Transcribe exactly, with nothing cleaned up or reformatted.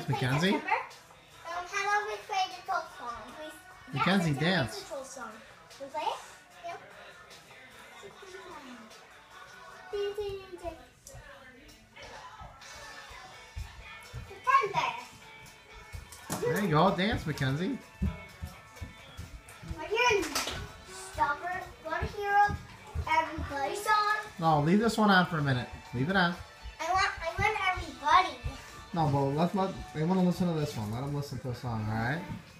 dance, Mackenzie. Um, how about we play the troll song? We, Mackenzie, yeah, dance. The troll song. We play it? Yep. September. There you go. Dance, Mackenzie. Right here in Stopper, What a Hero, Everybody song. No, leave this one on for a minute. Leave it on. I want, I want everybody. No, but let's let they want to listen to this one. Let them listen to a song, all right?